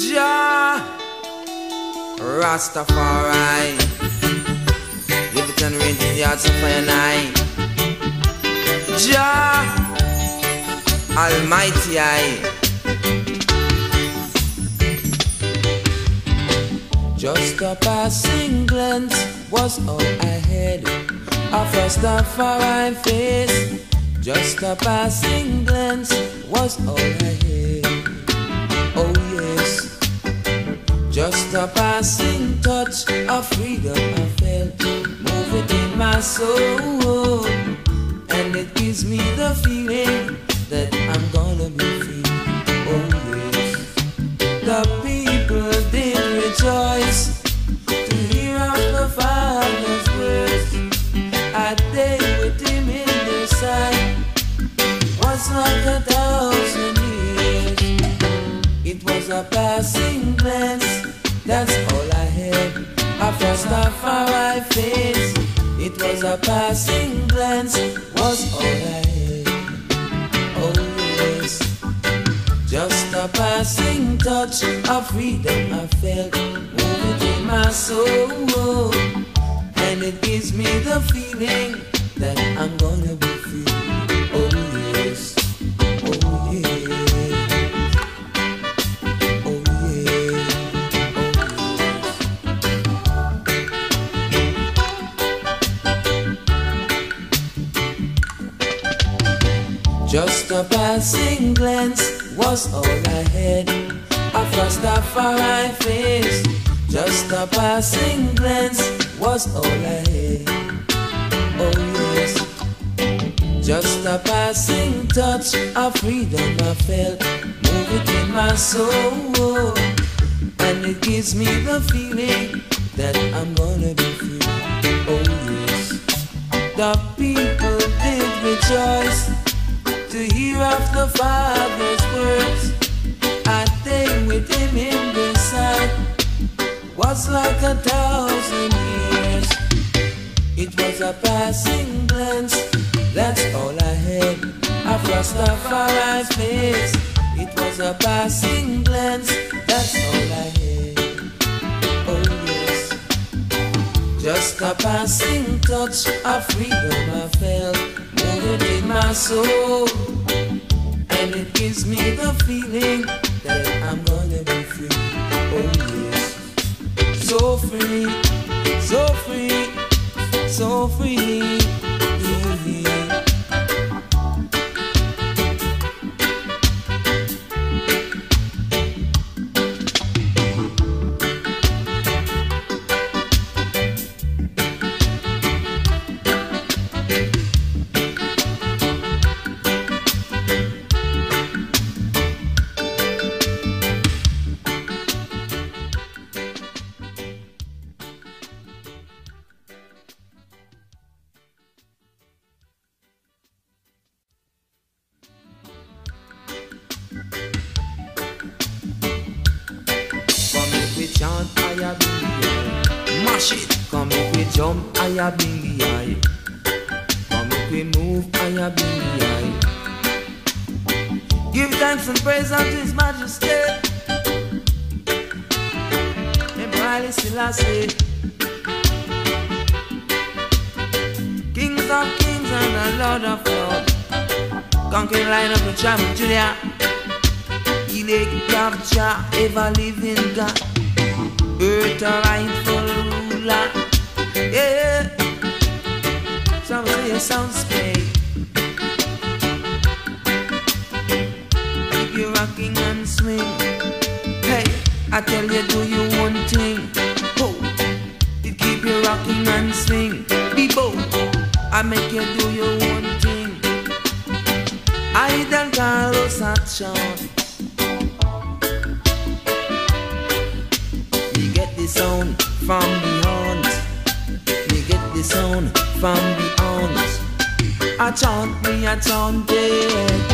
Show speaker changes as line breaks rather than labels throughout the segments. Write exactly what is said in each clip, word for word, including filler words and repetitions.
Jah Rastafari, give it and rain to the hearts of fire night. Jah Almighty I. Just a passing glance was all I had of Rastafari face. Just a passing glance was all I had. Oh yes. Just a passing touch of freedom I felt move within my soul, and it gives me the feeling that I'm gonna be free. Oh yes. The people did rejoice to hear of the Father's words. A day with him in their sight was like a thousand years. It was a passing glance, that's all I had of Rastafari face. It was a passing glance, was all I had. Oh yes. Just a passing touch of freedom I felt move in my soul, and it gives me the feeling that I'm gonna be free. Oh yes. Oh yes. Oh yes. Oh yes. Just a passing glance was all I had of Rastafari face. Just a passing glance was all I had. Oh yes. Just a passing touch of freedom I felt move within my soul, and it gives me the feeling that I'm gonna be free. Oh yes. The people did rejoice to hear of the Father's words. A day with him in their sight was like a thousand years. It was a passing glance, that's all I had of Rastafari's face. It was a passing glance, that's all I had. Oh yes. Just a passing touch of freedom I felt moving in my soul, and it gives me the feeling that I'm gonna be free. Oh yes. So free, so free, so free. Give thanks and praise unto His Majesty. Emperor Selassie, Kings of kings and the Lord of lords, conquering Lion of the tribe of Judah, elect of Jah, ever living God, earth a rightful ruler. Yeah, some say it sounds great. Keep you rocking and swing. Hey, I tell you, do you one thing. Oh, it keep you rocking and swing. People, I make you do your one thing. I don't Carlos action. We get the sound from beyond. We get the sound from beyond. I chant me, I chant it.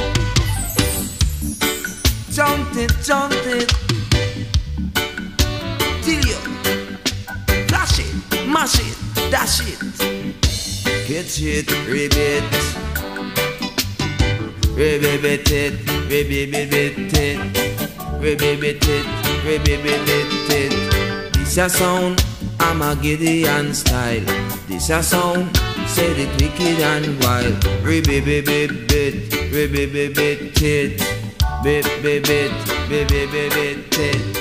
Chant it, chant it. Till you flash it, mash it, dash it. Catch it, ribbit. Ribbit it, ribbit it. Rebibit it, rebibit it. This a sound, I'm a Gideon style. This a sound, said it wicked and wild. Rebibit it, rebibit it. Bit, bit, bit, bit, bit, bit, bit, bit.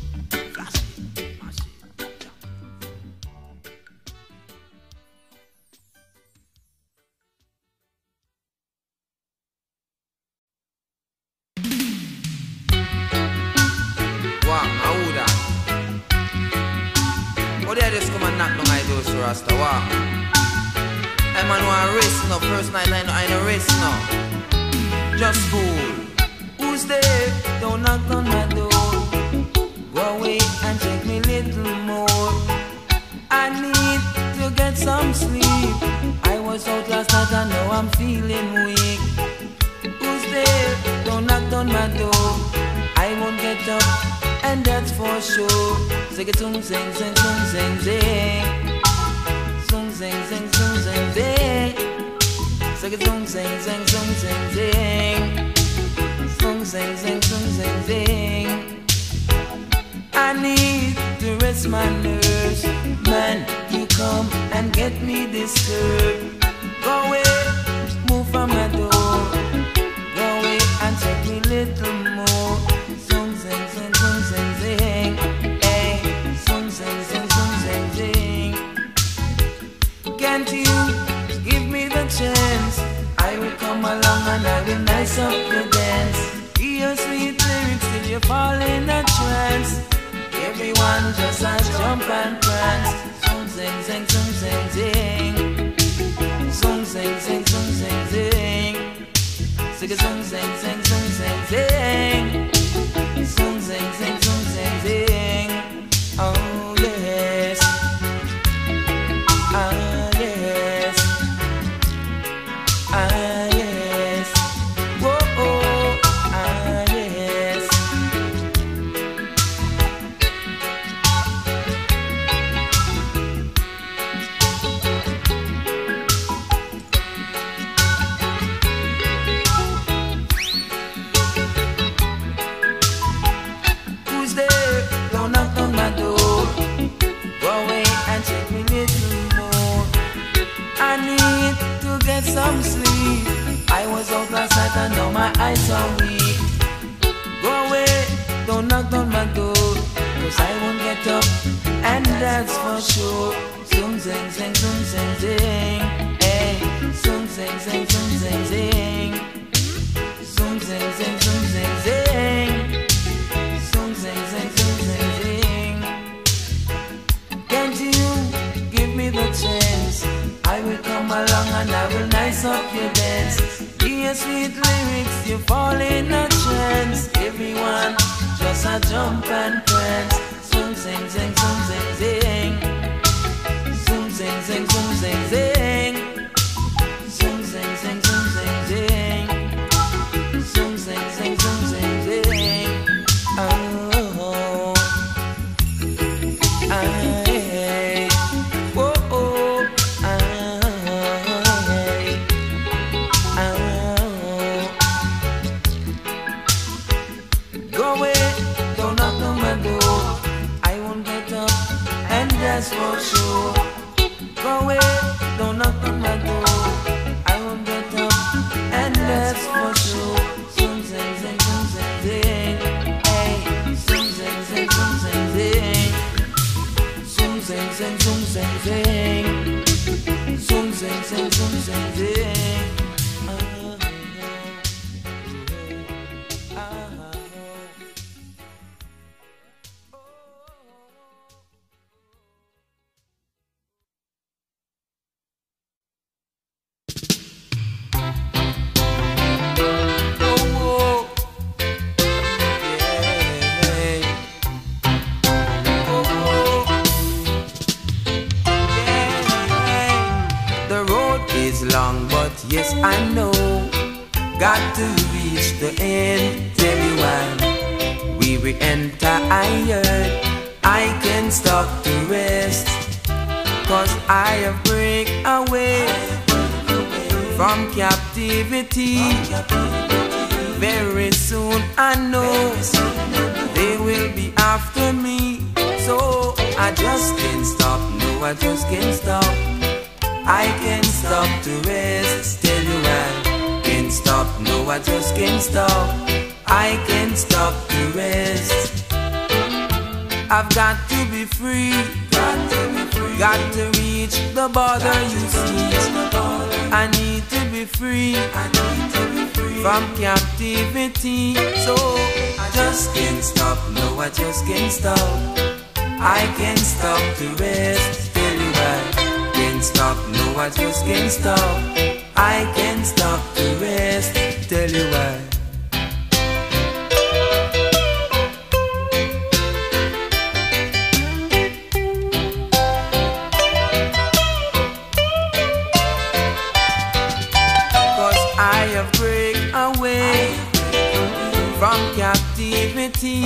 Rasta walk. I man want race now. First night I know I know race now. Just cool.
Who's there? Don't knock on my door. Go away and take me little more. I need to get some sleep. I was out last night and now I'm feeling weak. Who's there? Don't knock on my door. I won't get up, and that's for sure. Sing it, sing, sing, sing, sing, sing, sing. Sing, sing, sing, sing, sing, sing. Sing it, sing, sing, sing, sing, sing, sing. Sing, sing, sing, sing, sing, sing. I need to rest my nerves. Man, you come and get me disturbed. Go away, move from my door. Go away and take me little more. Sing, sing, sing, sing, sing, sing. Hey, sing, sing, sing, sing, sing, sing. Can't you give me the chance? I will come along and I will nice up your dance. Hear sweet lyrics till you fall in a trance. Everyone just a jump and prance. Sing, sing, sing, sing, sing, sing. Sing, sing, sing, sing, sing, sing. Sing, sing, sing, sing, sing, sing, sing. Sing, sing, sing, sing, sing, sing. Oh yes. Ah yes. Ah yes. Whoa, oh, ah yes. Who's there? Don't knock on my door. Go away and take me little more. I need to get some sleep. I was out last night and now my eyes are weak. Go away, don't knock on my door, cause I won't get up, and that's for sure. Sing, sing, sing, sing, sing, sing. Hey, sing, sing, sing, sing, sing, sing. Sing, sing, sing, sing, sing, sing. Sing, sing, sing, sing, sing, sing. Can't you give me the chance? I will come along and I will nice up your dance. Hear sweet lyrics, you fall in a trance. Everyone just a jump and prance. Sing, sing, sing, sing, sing, sing. Sing, sing, sing, sing, sing, sing. Sing, sing, sing, sing, sing, sing. Sing, sing, sing, sing, sing, sing. Oh, ah, hey. Whoa, oh, ah, hey. Oh. Go away, don't knock on my door. I won't get up, and that's for sure. Go away, don't knock on my door. I won't get up, and that's for sure. Sing, sing, sing, sing, sing, sing. Hey, sing, sing, sing, sing, sing, sing. Sing, sing, sing, sing, sing, sing. Sing, sing, sing, sing, sing, sing. Ah, ah, ah. Long, but yes, I know. Got to reach the end. Tell you why. We will enter iron. I can stop the rest, cause I have break away from captivity.
Very soon I know they will be after me. So I just can't stop, no I just can't stop. I can't stop to rest, tell you I can't stop, no I just can't stop. I can't stop to rest. I've got to be free, got to be free, got to reach the border, you see. I need to be free, I need to be free from captivity. So I just can't stop, no I just can't stop. I can't stop to rest, tell you I can't stop, no I just can't stop. I can't stop to rest, tell you why. Cause I have break away from captivity.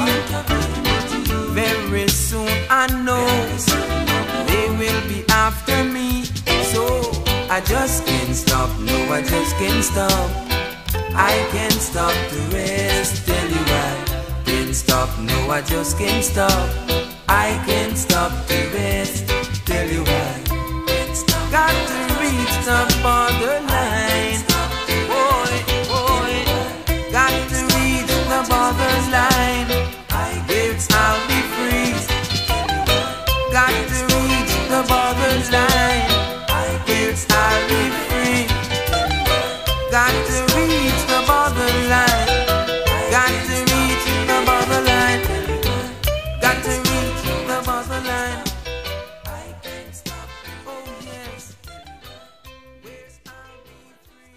Very soon I know they will be after me. So I just can't stop, no I just can't stop. I can't stop to rest, tell you I can't stop, no I just can't stop. I can't stop to rest, tell you I can't stop. Got to reach the borderline, boy, boy. Got to reach the borderline, yes I'll be free. Got to reach the borderline, yes I'll be free. Got to reach the borderline, got to reach the borderline, got to reach the borderline. I can't stop, oh yes, yes I'll be free.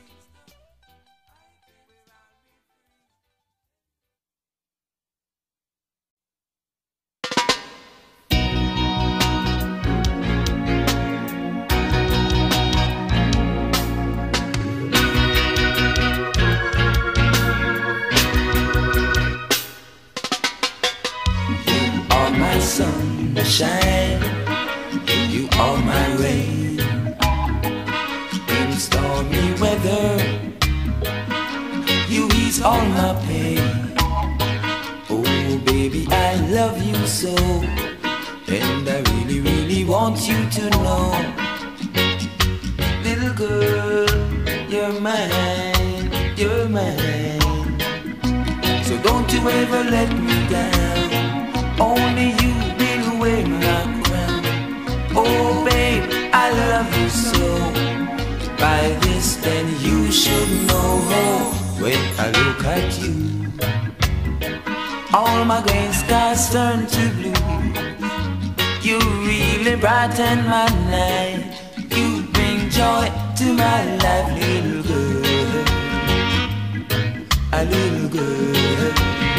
Sunshine, you are my rain. In stormy weather, you ease all my pain. Oh baby, I love you so, and I really, really want you to know. Little girl, you're mine, you're mine. So don't you ever let me down. Only you will wear my crown. Oh babe, I love you so. By this then you should know. When I look at you, all my gray skies turn to blue. You really brighten my night. You bring joy to my life, little girl. A little girl.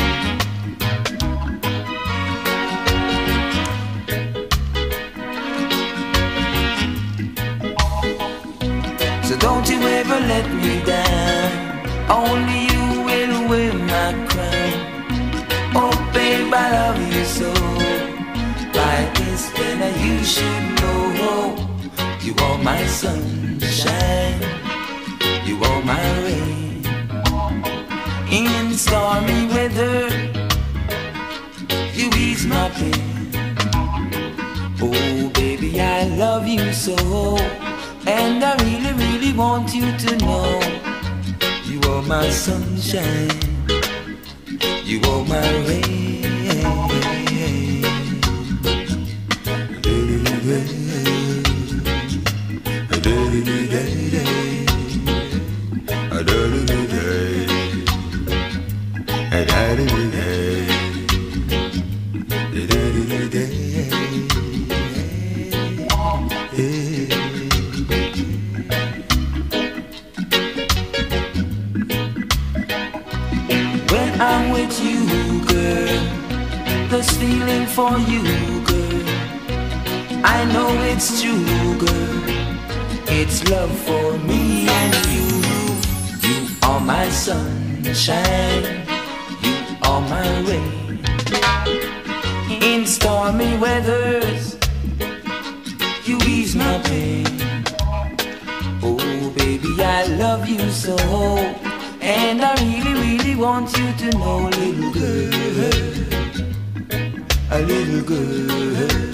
So don't you ever let me down. Only you will wear my crown. Oh babe, I love you so. By this then you should know. You are my sunshine, you are my rain. In stormy weather, you ease my pain. Oh baby, I love you so. And I really, really want you to know. You are my sunshine, you are my rain. When I'm with you, girl, this feeling for you, girl, I know it's true, girl. It's love for me and you. You are my sunshine, you are my rain. In stormy weathers, you ease my pain. Oh baby, I love you so. And I really, really
want you to know, little girl, a little girl,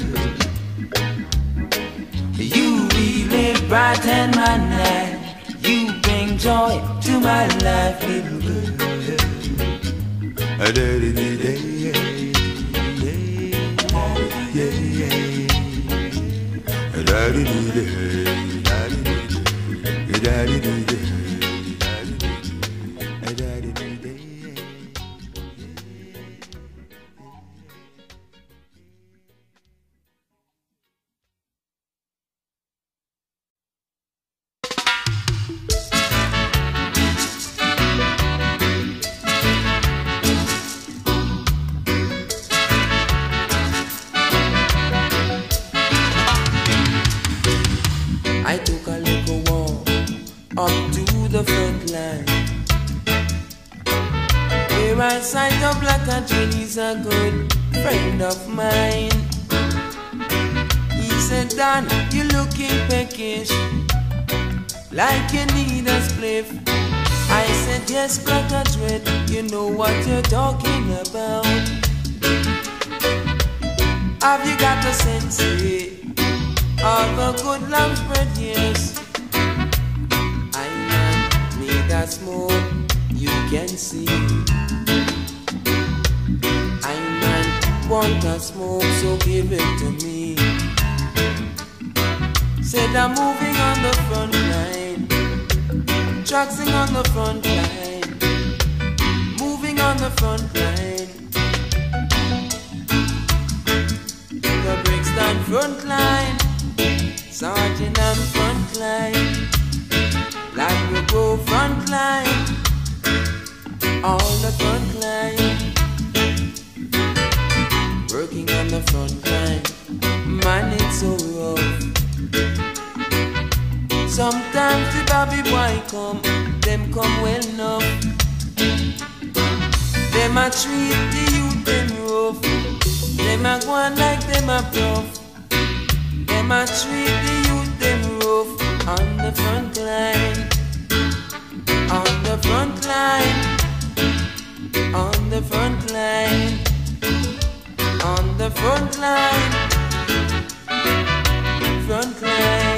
you really brighten my night. You bring joy to my life, little girl. A daddy day, a daddy day, a daddy day. I took a little walk up to the front line, where I sight a black and he's a good friend of mine. He said, Don, you looking peckish, like you need a spliff. I said, yes, black and dread, you know what you're talking about. Have you got the sense of a good lamb spread? Yes, I man need a smoke, you can see. I man want a smoke, so give it to me. Said I'm moving on the front line, traxing on the front line, moving on the front line. The Brixton front line, Sergeant on front line, like we go front line, all the front line, working on the front line. Man, it's so rough. Sometimes the baby boy come, them come well enough. Them a treat the youth them rough. Them a go on like them a prof. Them a treat the youth them rough. On the front line, on the front line, on the front line, on the front line, front line.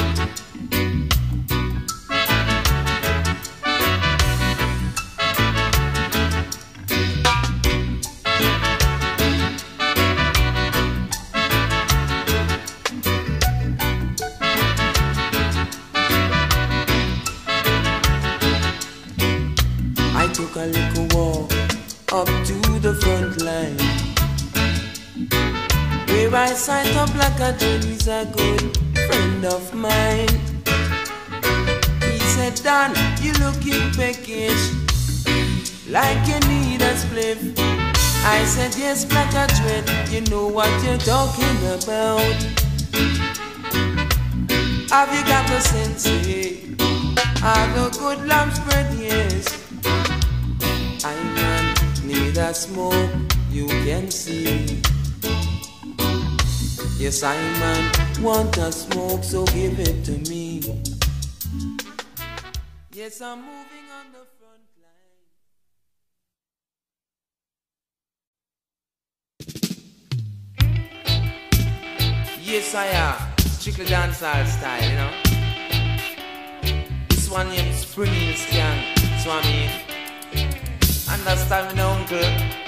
Took a little walk up to the front line, where I sight a black and he's a good friend of mine. He said, Don, you looking peckish, like you need a spliff. I said, yes, black and dread, you know what you're talking about. Have you got the sense? Have a good lamb spread, yes. I man need a smoke, you can see. Yes, I man want a smoke, so give it to me. Yes, I'm moving on the front line. Yes, I am. Strictly dancehall style, you know. This one named Spring Hill Skank, so I mean, understand me now, uncle.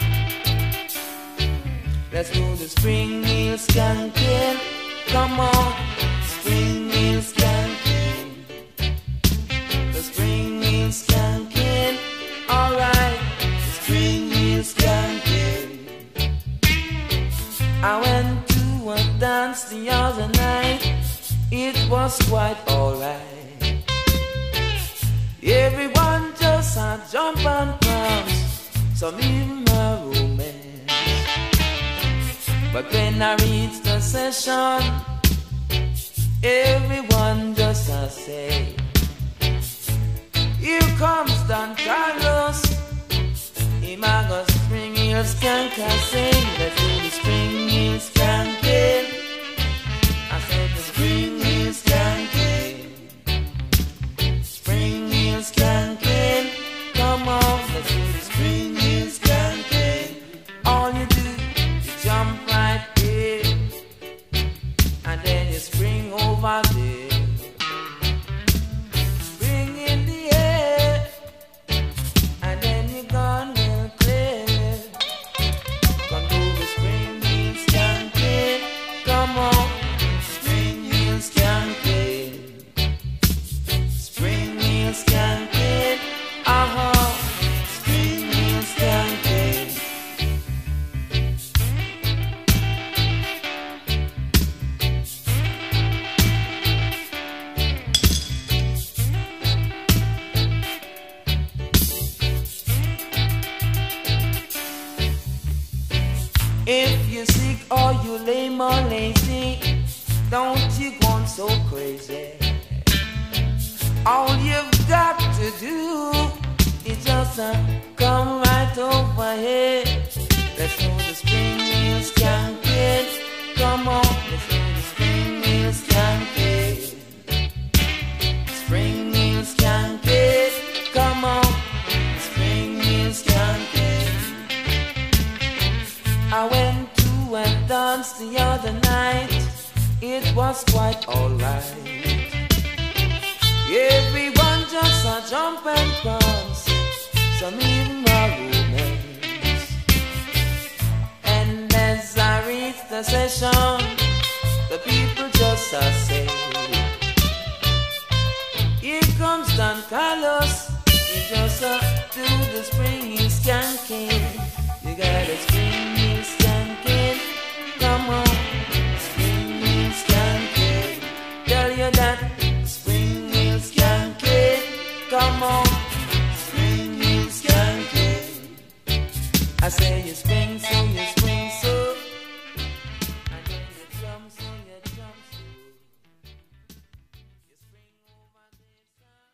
Let's do the Spring Hill Skanking. Come on, Spring Hill Skanking. The Spring Hill Skanking. Alright, the Spring Hill Skanking. I went to a dance the other night. It was quite alright. Everyone just had jump and prance, some even my romance. But when I reached the session, everyone just a say, here comes Don Carlos. Him a go Spring Hill Skank and sing. Let's do the Spring Hill Skanking. I said the Spring Hill Skanking. Spring Hill Skanking. Come on, let's do the too lame or lazy, don't you go on so crazy. All you've got to do is just uh, come right over here. Let's go the spring meal skanking. Come on, let's go the spring meal skanking. Spring meal skanking. Come on, spring meal skanking. I went to a dance the other night. It was quite alright. Everyone just a jump and bounce, some even a romance. And as I reach the session, the people just a say, here comes Don Carlos, he just a do the spring skanking. You got a spring skanking, come on, spring skanking. Tell you that. Come on, spring you skanking. I say you spring so, you spring so, and then you jump so, you jump so. You spring over this time.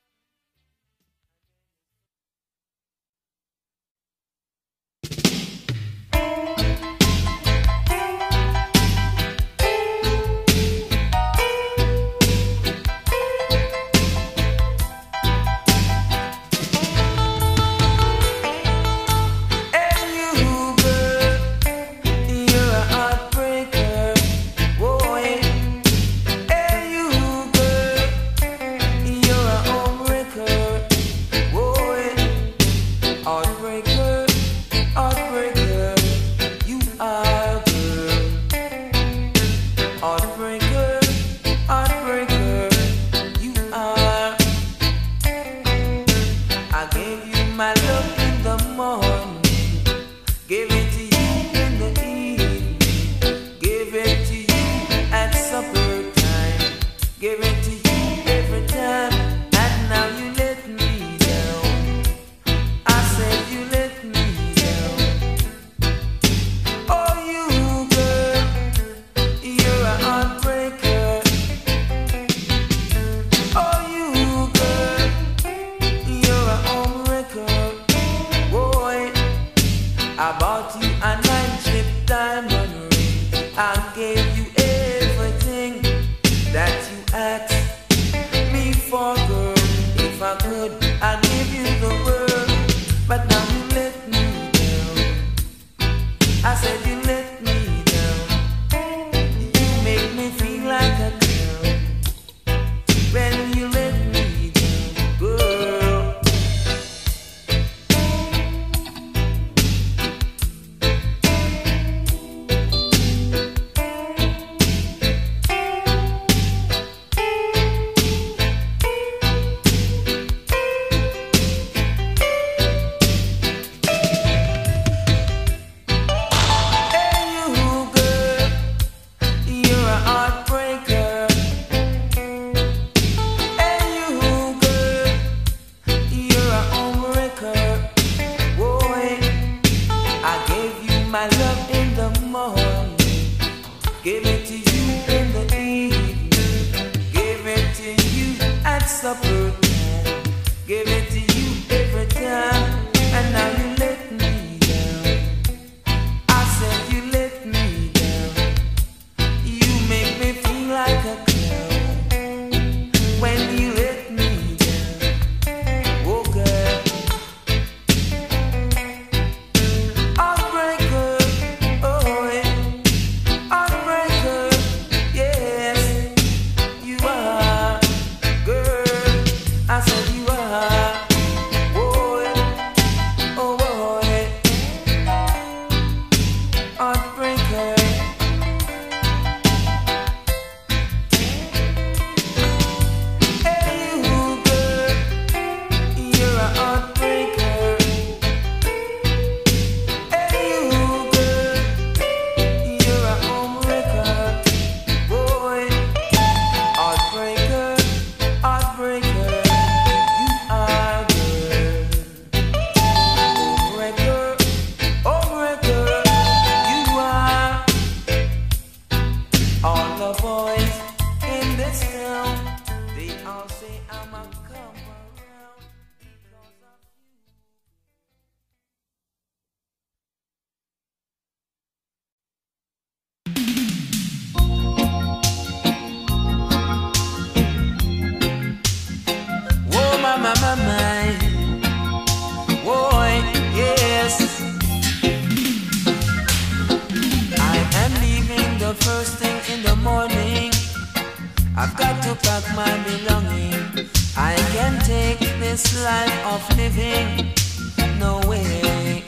of living. No way.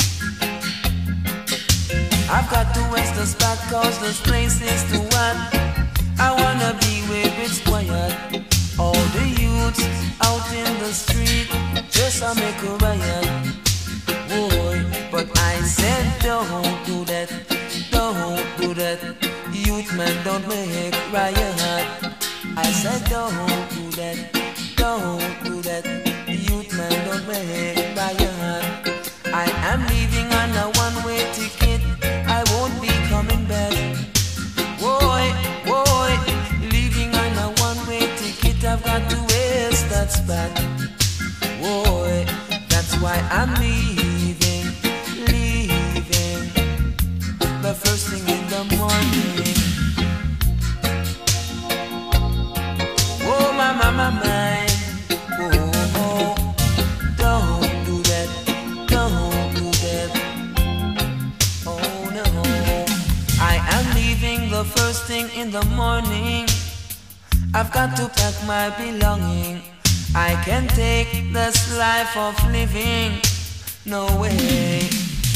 I've got to waste the spot, cause this place is too hot. I wanna be where it's quiet. All the youths out in the street just to make a riot. Boy, but I said don't do that, don't do that. Youth man, don't make riot. I said don't do that, don't do that. Youth man, don't make riot. I am leaving on a one-way ticket. I won't be coming back. Boy, boy, leaving on a one-way ticket. I've got to waste that spot. Boy, that's why I'm leaving, leaving the first thing in the morning. Oh, my, my, my, my. Oh, oh, don't do that, don't do that. Oh, no. I am leaving the first thing in the morning. I've got to pack my belonging. I can't take this life of living. No way.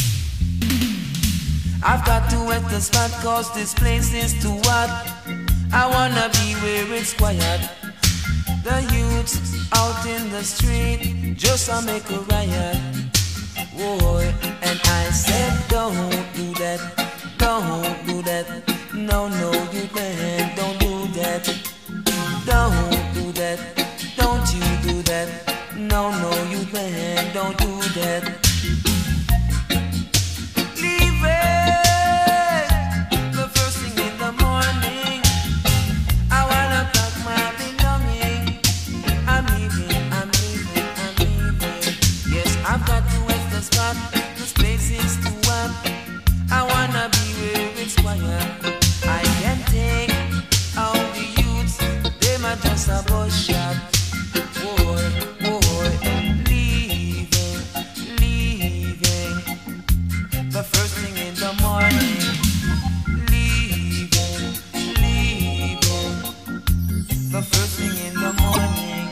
I've got to wet the spot, cause this place is too hot. I wanna be where it's quiet. The youths out in the street just to make a riot. Boy, and I said don't do that, don't do that. No, no, you man, don't do that. Don't do that, don't you do that. No, no, you man, don't do that. Leave it the first thing in the morning. I wanna pack my belonging. I'm leaving, I'm leaving, I'm leaving. Yes, I've got to waste the spot. This place is too hot. I wanna be where it's quiet. I can't take all the youths. They might just a bus shot. Boy, boy, leaving, leaving the first thing in the morning. Leaving, leaving the first thing in the morning.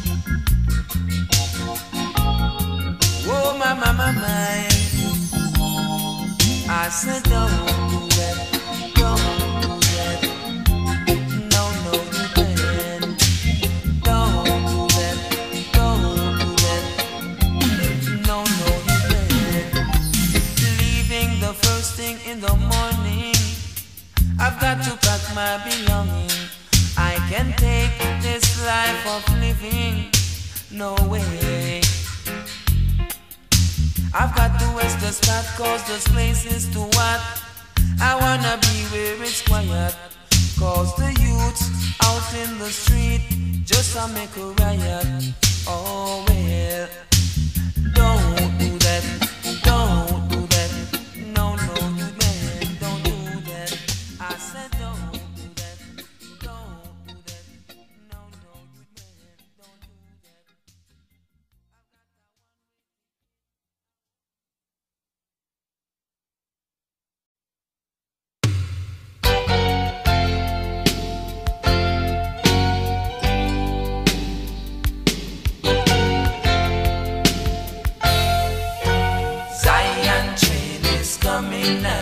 Oh, my, my, my, my. I said don't do that, don't do that. No, no, you can't. Don't do that, don't do that. No, no, you can't. Leaving the first thing in the morning. I've got to pack my belonging. I can't take this life of living. No way. I've got to waste the spot, cause this place is too hot. I wanna be where it's quiet. Cause the youths out in the street just to make a riot. Oh well, don't do that, don't do that. No, no, you man, don't do that. I said don't do that, don't do that. No, no, you man, don't do that. Zion train is coming now.